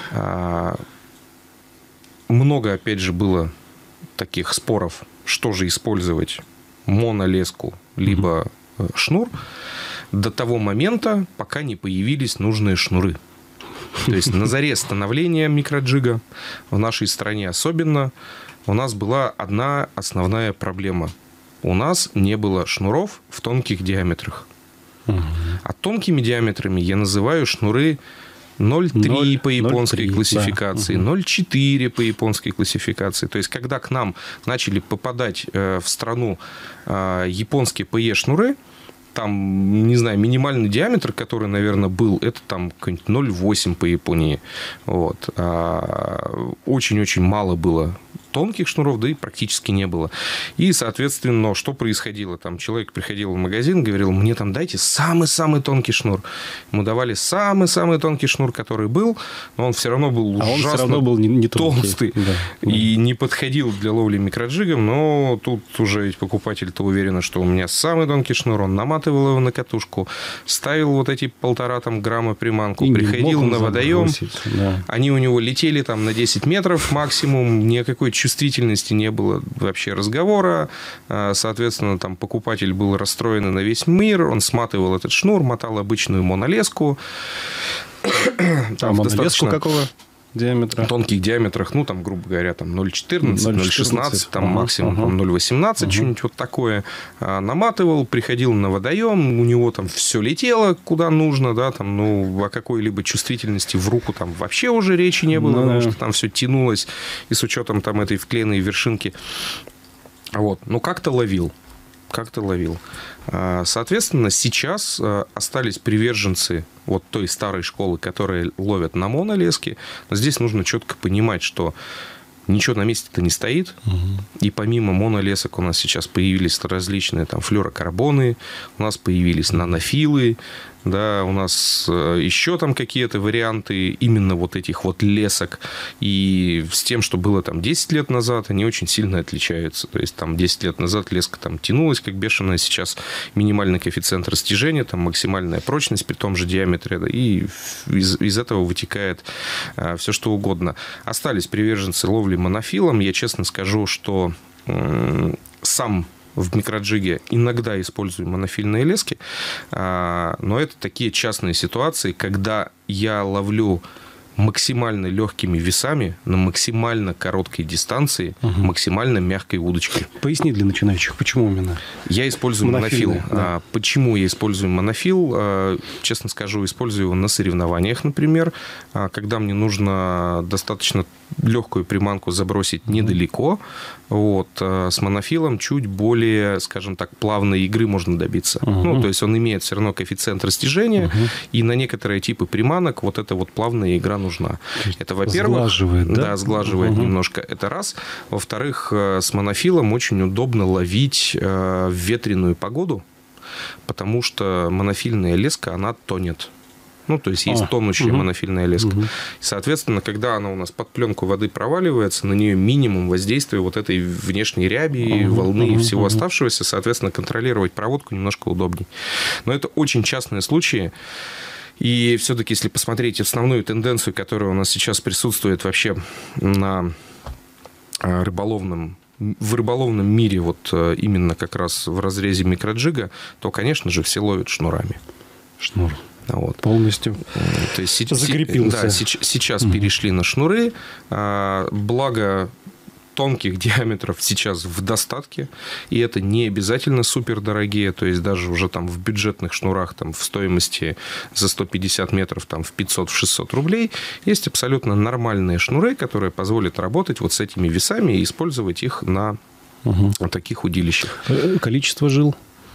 Много, опять же, было таких споров, что же использовать, монолеску либо шнур, до того момента, пока не появились нужные шнуры. То есть на заре становления микроджига, в нашей стране особенно, у нас была одна основная проблема. У нас не было шнуров в тонких диаметрах. А тонкими диаметрами я называю шнуры 0,3 по японской классификации, 0,4 по японской классификации. То есть, когда к нам начали попадать в страну японские ПЕ-шнуры, там, не знаю, минимальный диаметр, который, наверное, был, это там 0,8 по Японии. Вот. Очень-очень мало было тонких шнуров, да и практически не было. И, соответственно, что происходило? Там человек приходил в магазин, говорил, мне там дайте самый-самый тонкий шнур. Ему давали самый-самый тонкий шнур, который был, но он все равно был ужасно не толстый. Да. И не подходил для ловли микроджигом, но тут уже покупатель-то уверен, что у меня самый тонкий шнур, он наматывал его на катушку, ставил вот эти 1,5 грамма приманку, и приходил на водоем, они у него летели там на 10 метров максимум, никакой чувствительности не было вообще разговора. Соответственно, там покупатель был расстроен на весь мир. Он сматывал этот шнур, мотал обычную монолеску. Там монолеску какого диаметра? В тонких диаметрах, ну, там, грубо говоря, там 0,14, 0,16, там максимум 0,18, что-нибудь вот такое. Наматывал, приходил на водоем, у него там все летело куда нужно, да, там, ну, о какой-либо чувствительности в руку там вообще уже речи не было, потому что там все тянулось, и с учетом там этой вклеенной вершинки. Вот, ну, как-то ловил. Соответственно, сейчас остались приверженцы вот той старой школы, которые ловят на монолеске. Но здесь нужно четко понимать, что ничего на месте-то не стоит. И помимо монолесок у нас сейчас появились различные там флюорокарбоны, у нас появились нанофилы, да, у нас еще там какие-то варианты именно вот этих вот лесок. И с тем, что было там 10 лет назад, они очень сильно отличаются. То есть там 10 лет назад леска там тянулась как бешеная, сейчас минимальный коэффициент растяжения, там максимальная прочность при том же диаметре, да, и из этого вытекает все, что угодно. Остались приверженцы ловли монофилом. Я честно скажу, что сам в микроджиге иногда использую монофильные лески, но это такие частные ситуации, когда я ловлю максимально легкими весами на максимально короткой дистанции, максимально мягкой удочкой. Поясни для начинающих, почему именно? Я использую монофил. Да. Почему я использую монофил? Честно скажу, использую его на соревнованиях, например, когда мне нужно достаточно легкую приманку забросить недалеко. Вот. С монофилом чуть более, скажем так, плавной игры можно добиться. Ну, то есть он имеет все равно коэффициент растяжения, и на некоторые типы приманок вот эта вот плавная игра нужна. Это, во-первых... Сглаживает, да? Да, сглаживает немножко. Это раз. Во-вторых, с монофилом очень удобно ловить в ветреную погоду, потому что монофильная леска, она тонет. Ну, то есть есть тонущая монофильная леска. Соответственно, когда она у нас под пленку воды проваливается, на нее минимум воздействия вот этой внешней ряби, волны и всего оставшегося. Соответственно, контролировать проводку немножко удобнее. Но это очень частные случаи. И все-таки, если посмотреть основную тенденцию, которая у нас сейчас присутствует вообще в рыболовном мире, вот именно как раз в разрезе микроджига, то, конечно же, все ловят шнурами. Шнур. Вот. Полностью то есть, закрепился. Да, сейчас перешли на шнуры. Благо, тонких диаметров сейчас в достатке. И это не обязательно супердорогие. То есть, даже уже там в бюджетных шнурах там, в стоимости за 150 метров там, в 500-600 рублей есть абсолютно нормальные шнуры, которые позволят работать вот с этими весами и использовать их на таких удилищах. Количество жил?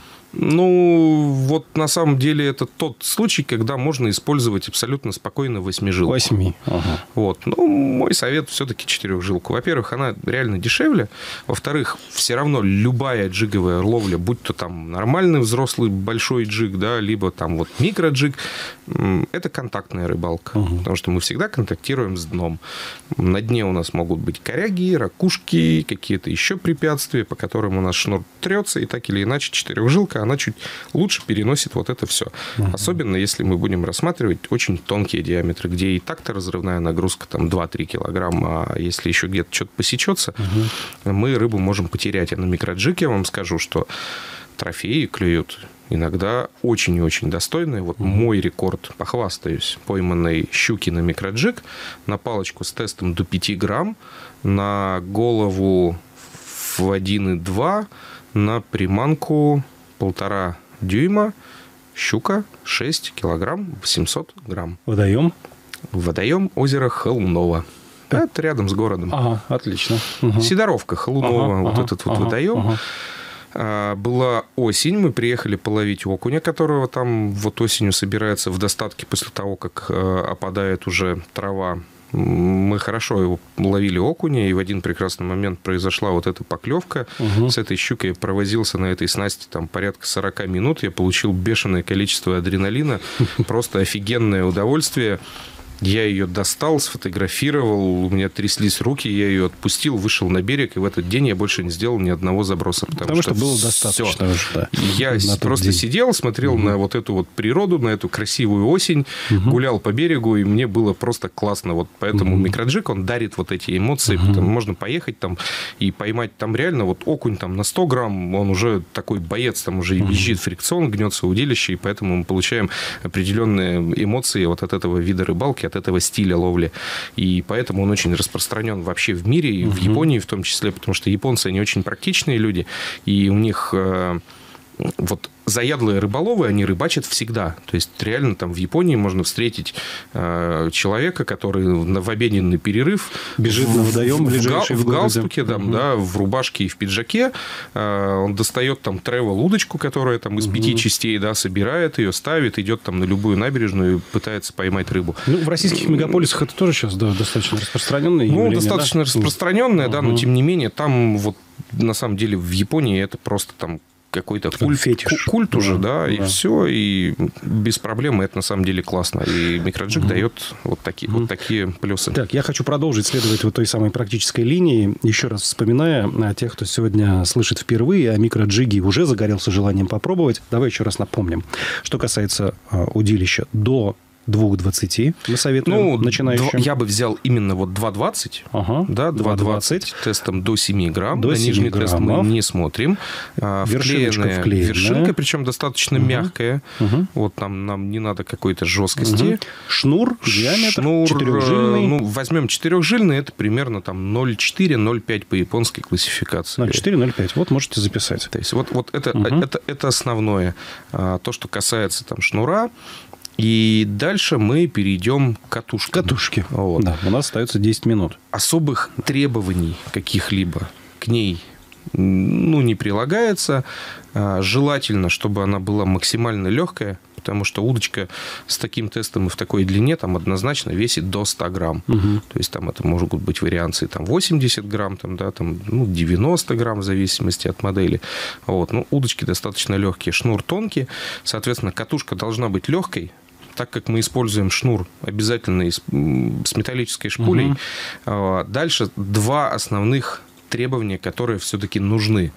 Ну, вот на самом деле это тот случай, когда можно использовать абсолютно спокойно 8-жилку. 8. Вот. Ну, мой совет все-таки 4-жилку. Во-первых, она реально дешевле. Во-вторых, все равно любая джиговая ловля, будь то там нормальный взрослый большой джиг, да, либо там вот микроджиг, это контактная рыбалка. Потому что мы всегда контактируем с дном. На дне у нас могут быть коряги, ракушки, какие-то еще препятствия, по которым у нас шнур трется, и так или иначе 4-жилка, она чуть лучше переносит вот это все. Особенно, если мы будем рассматривать очень тонкие диаметры, где и так-то разрывная нагрузка там 2-3 килограмма, а если еще где-то что-то посечется, мы рыбу можем потерять. А на микроджиге я вам скажу, что трофеи клюют иногда очень и очень достойные. Вот мой рекорд, похвастаюсь, пойманной щуки на микроджиг на палочку с тестом до 5 грамм, на голову в 1,2, на приманку 1,5 дюйма, щука 6 килограмм 800 грамм. Водоем? Водоем озеро Холуново. Это рядом с городом. Ага, отлично. Сидоровка, Холуново, этот водоем. Была осень, мы приехали половить окуня, которого там вот осенью собирается в достатке после того, как опадает уже трава. Мы хорошо его ловили окуня, и в один прекрасный момент произошла вот эта поклевка. С этой щукой я провозился на этой снасти там порядка 40 минут. Я получил бешеное количество адреналина. Просто офигенное удовольствие. Я ее достал, сфотографировал, у меня тряслись руки, я ее отпустил, вышел на берег, и в этот день я больше не сделал ни одного заброса. Потому что было достаточно уже, да. Я просто сидел, смотрел на вот эту вот природу, на эту красивую осень, гулял по берегу, и мне было просто классно. Вот поэтому микроджиг, он дарит вот эти эмоции. Можно поехать там и поймать там реально вот окунь там на 100 грамм, он уже такой боец, там уже визжит фрикцион, гнется удилище, и поэтому мы получаем определенные эмоции вот от этого вида рыбалки, от этого стиля ловли. И поэтому он очень распространен вообще в мире, и в Японии в том числе, потому что японцы, они очень практичные люди, и у них вот заядлые рыболовы, они рыбачат всегда. То есть, реально там в Японии можно встретить человека, который в обеденный перерыв бежит на водоем в галстуке, да, в рубашке и в пиджаке. Он достает там тревел-удочку, которая там из 5 частей, да, собирает ее, ставит, идет там на любую набережную и пытается поймать рыбу. Ну, в российских мегаполисах это тоже сейчас достаточно распространенное явление. Ну, достаточно распространенное, да, но тем не менее, там вот на самом деле в Японии это просто там какой-то культ уже, да, и все, и без проблем, это на самом деле классно. И микроджиг дает вот такие плюсы. Так, я хочу продолжить следовать вот той самой практической линии, еще раз вспоминая о тех, кто сегодня слышит впервые о микроджиге и уже загорелся желанием попробовать. Давай еще раз напомним. Что касается удилища, до 2,20 мы советуем начинающим. Я бы взял именно вот 2,20. Да, 2,20 тестом до 7 грамм. До 7 нижний граммов. тест мы не смотрим. Вершиночка вклеенная. Вершинка, причем достаточно мягкая. Вот нам не надо какой-то жесткости. Шнур, диаметр, 4-жильный. Возьмем 4-жильный, это примерно там 0,4-0,5 по японской классификации. 0,4-0,5. Вот можете записать. То есть вот это основное. То, что касается там шнура. И дальше мы перейдем к катушке. Катушки. Вот. Да, у нас остается 10 минут. Особых требований каких-либо к ней не прилагается. Желательно, чтобы она была максимально легкая, потому что удочка с таким тестом и в такой длине там однозначно весит до 100 грамм. То есть там это могут быть варианции там 80 грамм, 90 грамм в зависимости от модели. Вот. Удочки достаточно легкие, шнур тонкий. Соответственно, катушка должна быть легкой. Так как мы используем шнур обязательно с металлической шпулей, дальше два основных требования, которые все-таки нужны.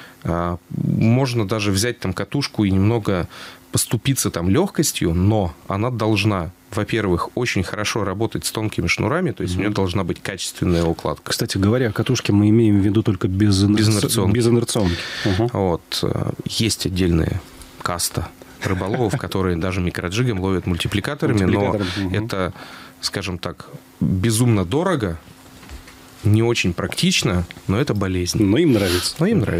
Можно даже взять там катушку и немного поступиться там легкостью, но она должна, во-первых, очень хорошо работать с тонкими шнурами, то есть у нее должна быть качественная укладка. Кстати говоря, о катушке мы имеем в виду только без инерционки. Вот. Есть отдельная каста рыболовов, которые даже микроджигом ловят мультипликаторами, но это, скажем так, безумно дорого, не очень практично, но это болезнь. Но им нравится.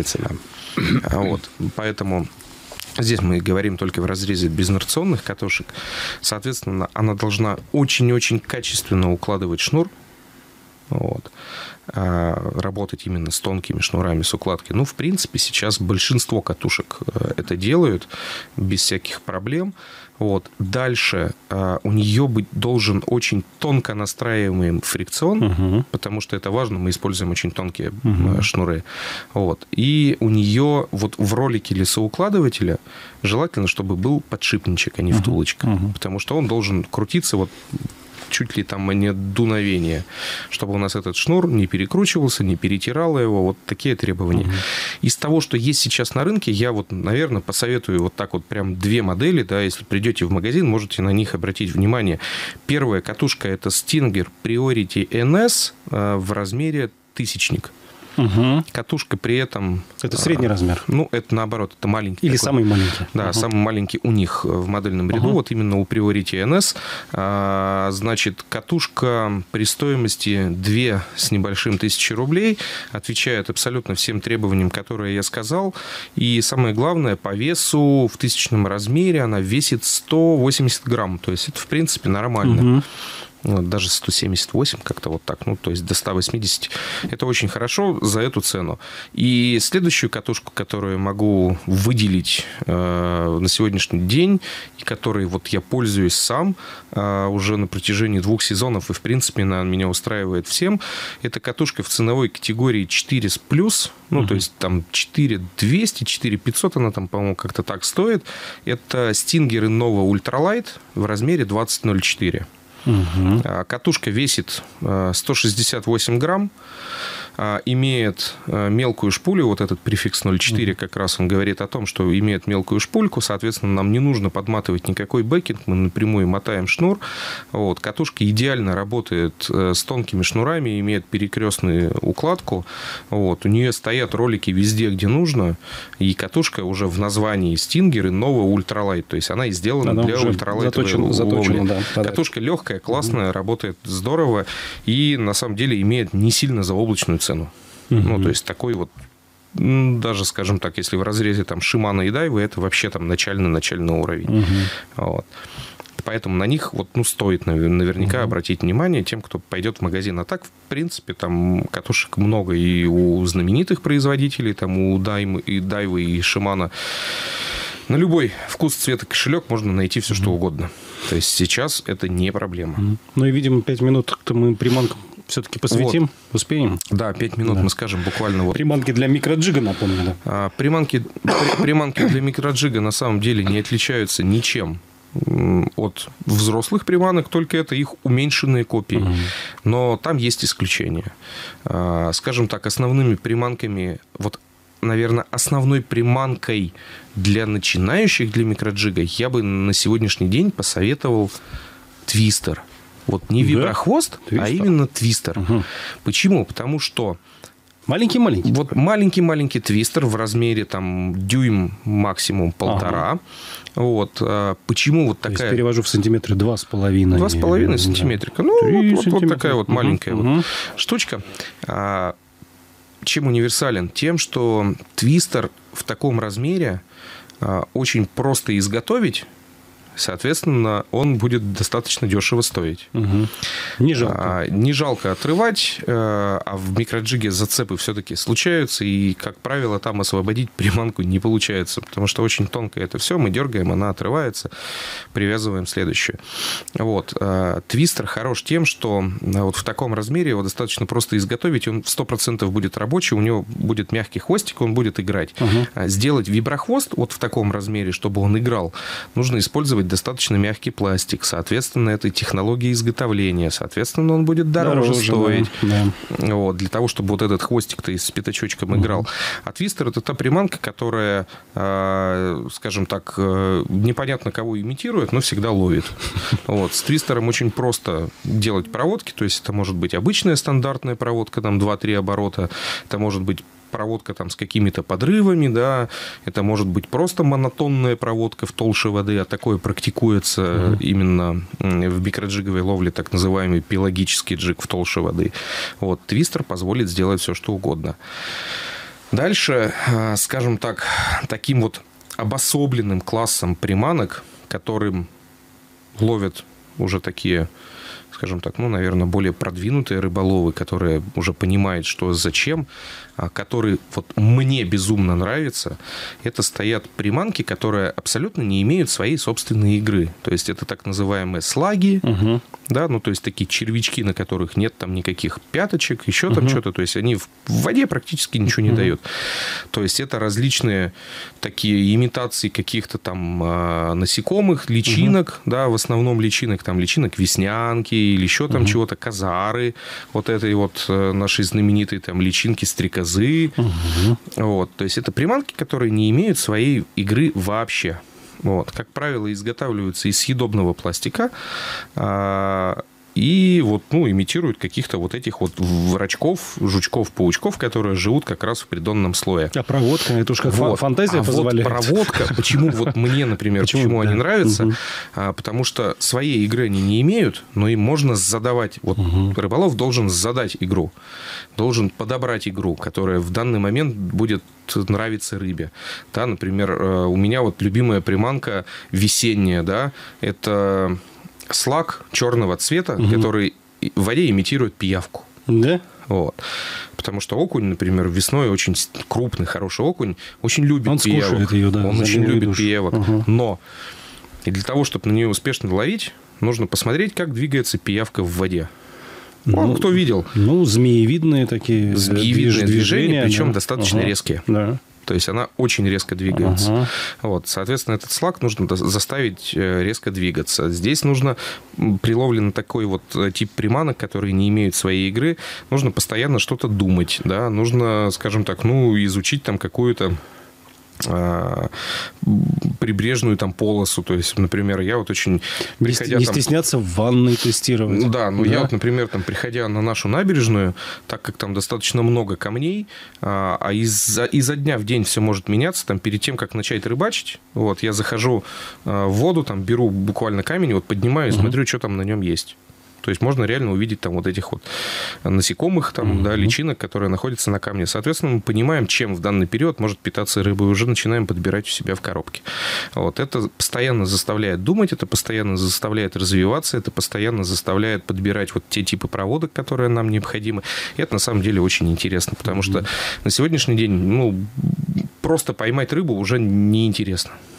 Да. Вот. Поэтому здесь мы говорим только в разрезе безинерционных катушек. Соответственно, она должна очень-очень качественно укладывать шнур. Вот. Работать именно с тонкими шнурами, с укладкой. В принципе, сейчас большинство катушек это делают без всяких проблем. Вот. Дальше у нее должен очень тонко настраиваемый фрикцион, потому что это важно, мы используем очень тонкие шнуры. Вот. И у нее вот в ролике лесоукладывателя желательно, чтобы был подшипничек, а не втулочка, потому что он должен крутиться вот чуть ли там не дуновение, чтобы у нас этот шнур не перекручивался, не перетирало его. Вот такие требования. Из того, что есть сейчас на рынке, я вот, наверное, посоветую вот так вот прям две модели, да, если придете в магазин, можете на них обратить внимание. Первая катушка – это Stinger Priority NS в размере 1000-ник. Катушка при этом... Это средний размер? Это наоборот, это маленький. Или такой, самый маленький? Да, самый маленький у них в модельном ряду. Вот именно у Priority NS. Значит, катушка при стоимости 2 с небольшим тысячи рублей отвечает абсолютно всем требованиям, которые я сказал. И самое главное, по весу в 1000-м размере она весит 180 грамм. То есть это, в принципе, нормально. Даже 178 как-то вот так, то есть до 180. Это очень хорошо за эту цену. И следующую катушку, которую могу выделить на сегодняшний день, и которой вот я пользуюсь сам уже на протяжении 2 сезонов, и в принципе она меня устраивает всем, это катушка в ценовой категории 4+, то есть там 4200, 4500 она там, по-моему, как-то так стоит. Это Stinger Innova Ultralight в размере 20.04. Катушка весит 168 грамм, имеет мелкую шпулю, вот этот префикс 0,4 как раз он говорит о том, что имеет мелкую шпульку, соответственно, нам не нужно подматывать никакой бэкинг, мы напрямую мотаем шнур. Вот. Катушка идеально работает с тонкими шнурами, имеет перекрестную укладку. Вот. У нее стоят ролики везде, где нужно, и катушка уже в названии Stinger Innova Ultralight, то есть она и сделана для ультралайтовой ловли. Да, катушка легкая, классная, работает здорово и на самом деле имеет не сильно заоблачную цену. То есть такой вот, даже, скажем так, если в разрезе там Shimano и Daiwa, это вообще там начальный уровень. Вот. Поэтому на них вот, стоит наверняка обратить внимание тем, кто пойдет в магазин. А так, в принципе, там катушек много и у знаменитых производителей, там у Daiwa и Shimano. На любой вкус, цвет и кошелек можно найти все, что угодно. То есть сейчас это не проблема. И, видимо, 5 минут мы приманку Все-таки посвятим? Вот. Успеем? Да, 5 минут мы скажем буквально. Вот. Приманки для микроджига, напомню. Да? Приманки для микроджига на самом деле не отличаются ничем от взрослых приманок, только это их уменьшенные копии. Но там есть исключения. Скажем так, основными приманками, вот, наверное, основной приманкой для начинающих для микроджига я бы на сегодняшний день посоветовал твистер. Вот не виброхвост, а именно твистер. Почему? Потому что маленький-маленький. Вот маленький-маленький твистер в размере там дюйм, максимум 1,5. Вот. Почему вот такая... То есть перевожу в сантиметры 2,5. 2,5 сантиметрика. Ну, вот такая вот маленькая вот штучка. Чем универсален? Тем, что твистер в таком размере очень просто изготовить. Соответственно, он будет достаточно дешево стоить. Не жалко. Не жалко отрывать, а в микроджиге зацепы все-таки случаются, и, как правило, там освободить приманку не получается, потому что очень тонко это все, мы дергаем, она отрывается, привязываем следующую. Вот. Твистер хорош тем, что вот в таком размере его достаточно просто изготовить, он 100% будет рабочий, у него будет мягкий хвостик, он будет играть. Сделать виброхвост вот в таком размере, чтобы он играл, нужно использовать достаточно мягкий пластик. Соответственно, это технология изготовления. Соответственно, он будет дороже стоить. Да. Вот, для того, чтобы вот этот хвостик-то с пятачочком играл. А твистер – это та приманка, которая, скажем так, непонятно кого имитирует, но всегда ловит. Вот. С твистером очень просто делать проводки. То есть, это может быть обычная стандартная проводка, там 2-3 оборота. Это может быть проводка там с какими-то подрывами, да, это может быть просто монотонная проводка в толще воды, а такое практикуется именно в микроджиговой ловле, так называемый пелагический джиг в толще воды. Вот, твистер позволит сделать все, что угодно. Дальше, скажем так, таким вот обособленным классом приманок, которым ловят уже такие, скажем так, ну, наверное, более продвинутые рыболовы, которые уже понимают, что зачем, которые вот мне безумно нравятся, это стоят приманки, которые абсолютно не имеют своей собственной игры. То есть, это так называемые слаги, да, ну, то есть, такие червячки, на которых нет там никаких пяточек, еще там что-то, то есть, они в воде практически ничего не дают. То есть, это различные такие имитации каких-то там насекомых, личинок, да, в основном личинок веснянки или еще там чего-то, казары, вот этой вот нашей знаменитой там личинки стрекозы. Вот, то есть, это приманки, которые не имеют своей игры вообще. Вот, как правило, изготавливаются из съедобного пластика и вот, ну, имитируют каких-то вот этих вот рачков, жучков, паучков, которые живут как раз в придонном слое. А проводка, это уж как фантазия позволяет. Вот проводка, почему вот мне, например, почему они нравятся? Потому что своей игры они не имеют, но им можно задавать. Вот рыболов должен задать игру, должен подобрать игру, которая в данный момент будет нравиться рыбе. Да, например, у меня вот любимая приманка весенняя, да, это слаг черного цвета, который в воде имитирует пиявку. Да? Вот. Потому что окунь, например, весной очень крупный, хороший окунь, очень любит пиявок. Он скушает ее, да. Он очень любит пиявок. Но и для того, чтобы на нее успешно ловить, нужно посмотреть, как двигается пиявка в воде. Ну, кто видел? Ну, змеевидные такие движения, причем достаточно резкие. Да. То есть, она очень резко двигается. Вот, соответственно, этот слаг нужно заставить резко двигаться. Здесь нужно, приловлен такой вот тип приманок, которые не имеют своей игры, нужно постоянно что-то думать. Да? Нужно, скажем так, ну, изучить там какую-то прибрежную там полосу. То есть, например, я вот очень... Не стесняться в ванной тестировать. Да, ну я вот, например, там, приходя на нашу набережную, так как там достаточно много камней, а изо дня в день все может меняться, там, перед тем, как начать рыбачить, вот, я захожу в воду, там, беру буквально камень, вот, поднимаю и смотрю, что там на нем есть. То есть, можно реально увидеть там вот этих вот насекомых, там, да, личинок, которые находятся на камне. Соответственно, мы понимаем, чем в данный период может питаться рыба, и уже начинаем подбирать у себя в коробке. Вот. Это постоянно заставляет думать, это постоянно заставляет развиваться, это постоянно заставляет подбирать вот те типы проводок, которые нам необходимы. И это, на самом деле, очень интересно, потому что на сегодняшний день, ну, просто поймать рыбу уже неинтересно.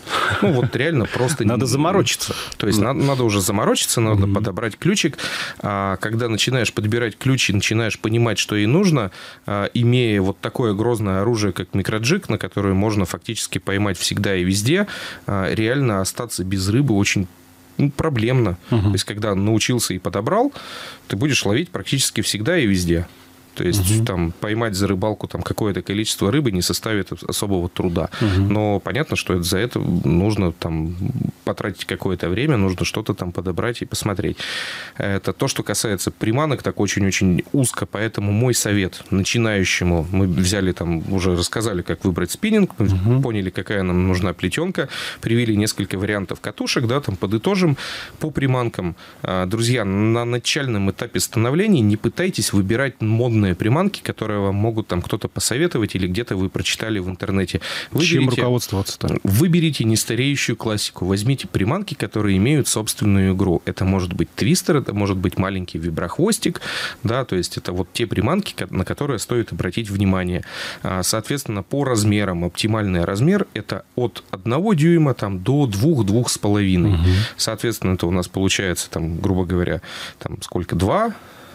Ну, вот реально просто... Надо заморочиться. То есть надо уже заморочиться, надо подобрать ключик. А когда начинаешь подбирать ключ и начинаешь понимать, что ей нужно, имея вот такое грозное оружие, как микроджиг, на которое можно фактически поймать всегда и везде, реально остаться без рыбы очень проблемно. То есть, когда научился и подобрал, ты будешь ловить практически всегда и везде. То есть, там, поймать за рыбалку там, какое-то количество рыбы не составит особого труда. Но понятно, что за это нужно там, потратить какое-то время, нужно что-то там подобрать и посмотреть. Это то, что касается приманок, так очень-очень узко. Поэтому мой совет начинающему, мы взяли там, уже рассказали, как выбрать спиннинг, мы поняли, какая нам нужна плетенка, привели несколько вариантов катушек, да, там подытожим по приманкам. Друзья, на начальном этапе становления не пытайтесь выбирать модные приманки, которые вам могут там кто-то посоветовать или где-то вы прочитали в интернете. Чем руководствоваться-то? Выберите нестареющую классику. Возьмите приманки, которые имеют собственную игру. Это может быть твистер, это может быть маленький виброхвостик, да, то есть это вот те приманки, на которые стоит обратить внимание. Соответственно, по размерам, оптимальный размер это от 1 дюйма там, до 2-2,5. Соответственно, это у нас получается, там, грубо говоря, там сколько, 2,5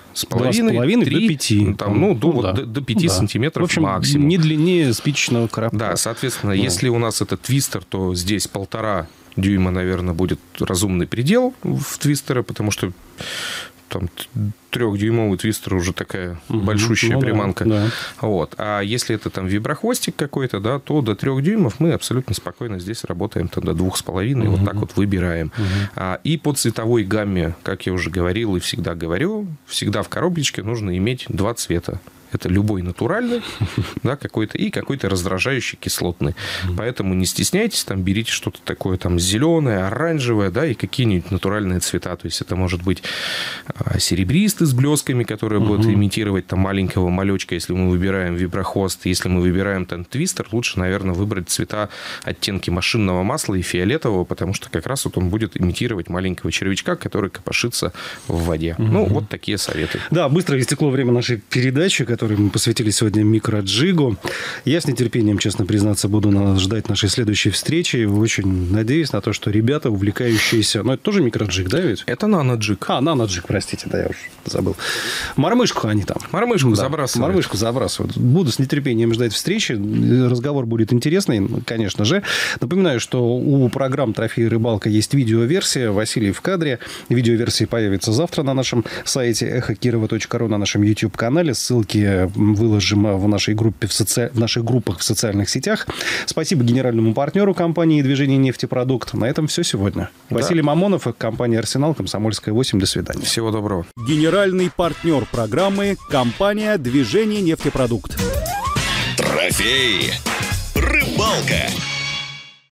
до 5. Там, до 5 сантиметров, в общем, максимум. Не длиннее спичечного коробка. Да, соответственно, если у нас это твистер, то здесь 1,5 дюйма, наверное, будет разумный предел в твистера, потому что там 3-дюймовый твистер уже такая большущая приманка. Да. Вот. А если это там виброхвостик какой-то, да, то до 3 дюймов мы абсолютно спокойно здесь работаем до 2,5, вот так вот выбираем. И по цветовой гамме, как я уже говорил и всегда говорю, всегда в коробочке нужно иметь 2 цвета. Это любой натуральный, да, какой-то, и какой-то раздражающий кислотный. Поэтому не стесняйтесь, там, берите что-то такое там зеленое, оранжевое, да, и какие-нибудь натуральные цвета. То есть это может быть серебристый с блесками, которые будут имитировать там маленького малечка, если мы выбираем виброхвост. Если мы выбираем там твистер, лучше, наверное, выбрать цвета, оттенки машинного масла и фиолетового, потому что как раз вот он будет имитировать маленького червячка, который копошится в воде. Ну, вот такие советы. Да, быстро истекло время нашей передачи, которой мы посвятили сегодня микроджигу. Я с нетерпением, честно признаться, буду ждать нашей следующей встречи. Очень надеюсь на то, что ребята, увлекающиеся... Ну, это тоже микроджиг, да, ведь? Это наноджиг. Наноджиг, простите, да, я уже забыл. Мормышку они там. Мормышку забрасывают. Мормышку забрасывают. Буду с нетерпением ждать встречи. Разговор будет интересный, конечно же. Напоминаю, что у программ «Трофей рыбалка» есть видеоверсия. Василий в кадре. Видеоверсия появится завтра на нашем сайте эхокирова.ру, на нашем YouTube-канале. Ссылки выложим в нашей группе в наших группах в социальных сетях. Спасибо генеральному партнеру компании «Движение нефтепродукт». На этом все сегодня. Да. Василий Мамонов, компания «Арсенал», Комсомольская, 8. До свидания. Всего доброго. Генеральный партнер программы – компания «Движение нефтепродукт». Трофей. Рыбалка.